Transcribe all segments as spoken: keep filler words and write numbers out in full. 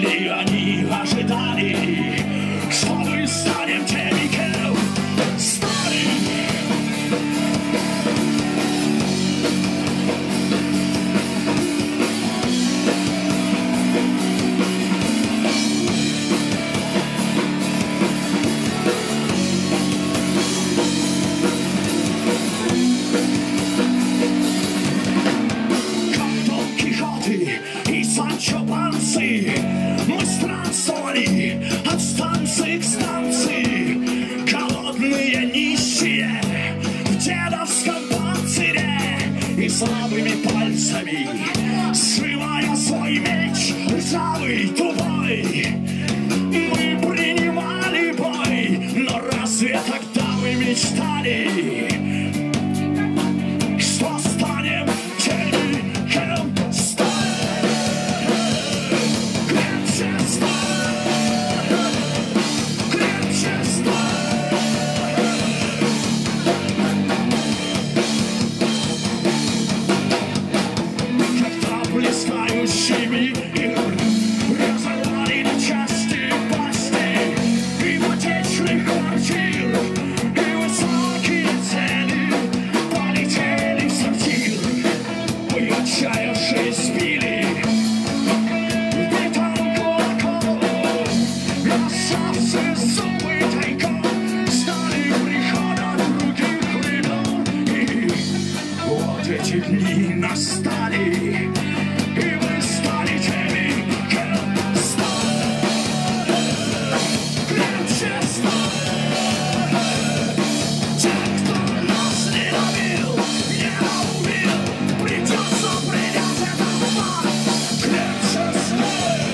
И они ожидали, что мы станем теми, кем стали. Как Дон Кихоты и Санчо Пансы, мы странствовали от станции к станции, голодные, нищие, в дедовском панцире, и слабыми пальцами, сжимая свой меч, ржавый, тупой, мы принимали бой. Но разве тогда мы мечтали, что станем теми, кем стали? Крепче стали, крепче стали. Когда блистающий мир разорвали на части пасти ипотечных квартир, и высокие цены полетели в сортир, мы отчаявшись били битом кулаков, расшавшие зубы тайком ждали прихода других времен. И вот эти дни настали, и мы стали теми, кем стали. Крепче стали. Те, кто нас не любил, не убил, придется принять этот факт. Крепче стали.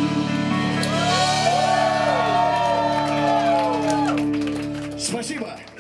Спасибо.